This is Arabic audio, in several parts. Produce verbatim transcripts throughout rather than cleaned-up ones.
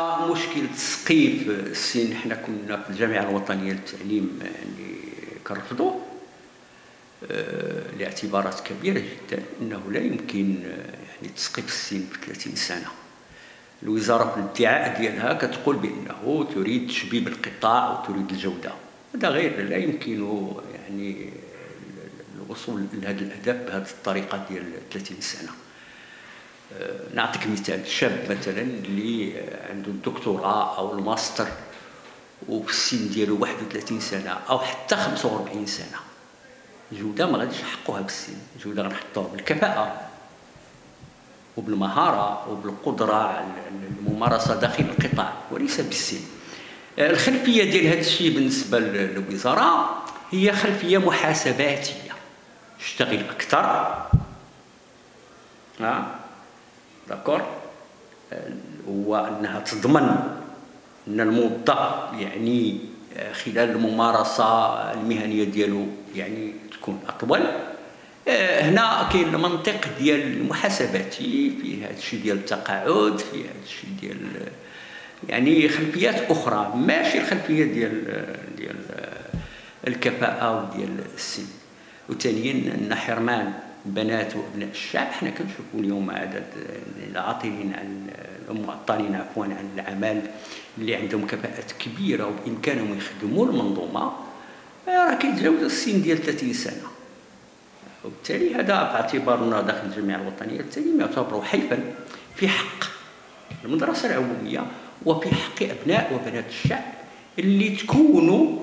مشكل تسقيف السن حنا كنا في الجامعة الوطنية للتعليم يعني كنرفضوه لاعتبارات كبيرة جدا، أنه لا يمكن يعني تسقيف السن في ثلاثين سنة. الوزارة في الادعاء ديالها كتقول بأنه تريد تشبيب القطاع وتريد الجودة، هذا غير لا يمكن يعني الوصول لهذا الأهداف بهذه الطريقة ديال ثلاثين سنة. نعطيك مثال، شاب مثلا اللي عنده الدكتوراه أو الماستر وفي السن ديالو واحد وثلاثين سنة أو حتى خمسة وأربعين سنة، الجودة ما غاديش نحقوها بالسن، الجودة غنحطوها بالكفاءة وبالمهارة وبالقدرة على الممارسة داخل القطاع وليس بالسن. الخلفية ديال هذا الشيء بالنسبة للوزارة هي خلفية محاسباتية، اشتغل أكثر ها داكور، هو أنها تضمن أن الموظف يعني خلال الممارسة المهنية ديالو يعني تكون أطول. هنا كاين المنطق ديال المحاسباتي في هذا الشيء ديال التقاعد، في هذا الشيء ديال يعني خلفيات أخرى ماشي الخلفية ديال ديال الكفاءة وديال السن. وثانيا أن حرمان بنات وابناء الشعب، حنا كنشوفوا اليوم عدد العاطلين عن المعطلين عفوا عن العمل اللي عندهم كفاءات كبيره وبامكانهم يخدموا المنظومه راه كيتجاوزوا السن ديال ثلاثين سنه، وبالتالي هذا باعتبارنا داخل الجمعيه الوطنيه للتعليم يعتبر حيفا في حق المدرسه العموميه وفي حق ابناء وبنات الشعب اللي تكونوا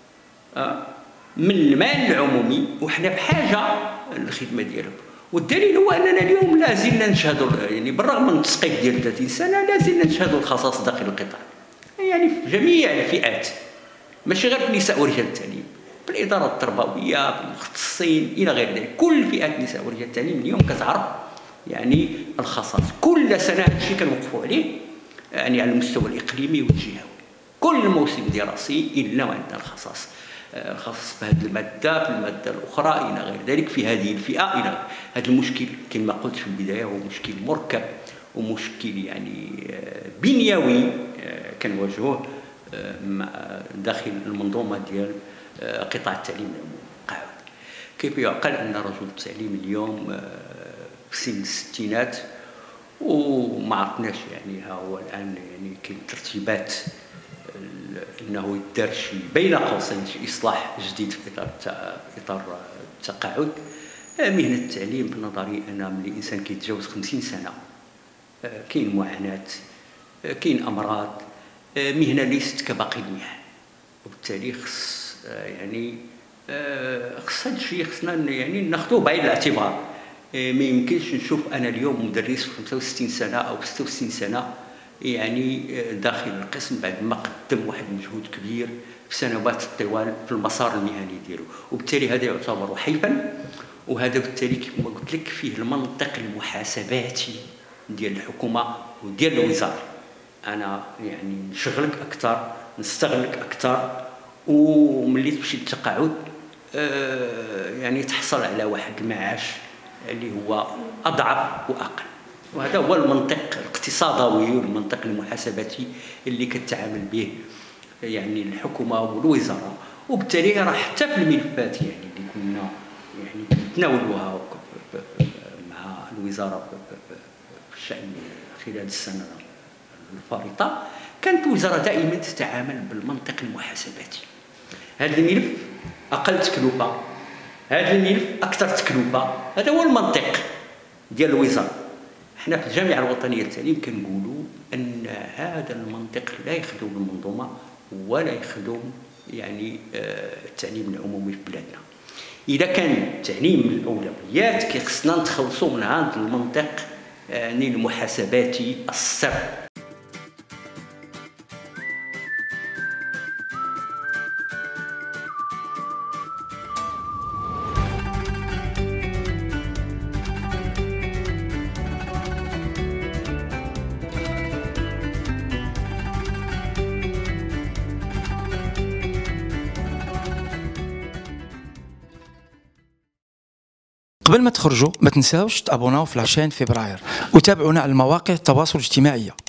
من المال العمومي وحنا بحاجه للخدمه ديالهم. والدليل هو اننا اليوم لا زلنا نشهدوا يعني بالرغم من التسقيف ديال ثلاثين سنه لا زلنا نشهدوا الخصاص داخل القطاع، يعني في جميع الفئات ماشي غير في النساء ورجال التعليم، بالاداره التربويه بالمختصين الى غير ذلك، كل فئات النساء ورجال التعليم اليوم كتعرف يعني الخصاص. كل سنه هذا الشيء كنوقفوا عليه يعني على المستوى الاقليمي والجهوي، كل موسم دراسي الا وعندنا الخصاص الخاص بهذه الماده في الماده الاخرى الى غير ذلك في هذه الفئه الى هذا المشكل كما قلت في البدايه هو مشكل مركب ومشكل يعني بنيوي كنواجهوه داخل المنظومه ديال قطاع التعليم العمومي. كيف يعقل ان رجل التعليم اليوم في سن الستينات وما عرفناش يعني ها هو الان يعني كاين ترتيبات انه يدار شي بين قوسين شي اصلاح جديد في اطار في اطار التقاعد. مهنه التعليم بنظري انا ملي الانسان كيتجاوز خمسين سنه كاين معاناه، كاين امراض، مهنه ليست كباقي المهن، وبالتالي خص يعني خص هذا الشيء خصنا يعني ناخذوه بعين الاعتبار. ما يمكنش نشوف انا اليوم مدرس في خمسة وستين سنه او ستة وستين سنه يعني داخل القسم بعد ما قدم واحد المجهود كبير في سنوات طوال في المسار المهني ديالو، وبالتالي هذا يعتبر حيفا. وهذا بالتالي كما قلت لك فيه المنطق المحاسباتي ديال الحكومه وديال الوزاره، انا يعني نشغلك اكثر نستغلك اكثر وملي تمشي للتقاعد آه يعني تحصل على واحد المعاش اللي هو اضعف واقل. وهذا هو المنطق الاقتصادي والمنطق المحاسباتي اللي كتعامل به يعني الحكومه والوزاره، وبالتالي راه حتى في الملفات يعني اللي كنا يعني نتناولوها مع الوزاره في الشان خلال السنه الفارطه، كانت الوزاره دائما تتعامل بالمنطق المحاسباتي. هذا الملف اقل تكلفه، هذا الملف اكثر تكلفه، هذا هو المنطق ديال الوزاره. حنا في الجامعه الوطنيه للتعليم كنقولوا ان هذا المنطق لا يخدم المنظومه ولا يخدم يعني التعليم العمومي في بلادنا. اذا كان التعليم من الاولويات كيخصنا نتخلصوا من هذا المنطق يعني المحاسباتي الصرف. قبل ما تخرجوا ما تنساوش تابوناو في عشرين فبراير وتابعونا على مواقع التواصل الاجتماعي.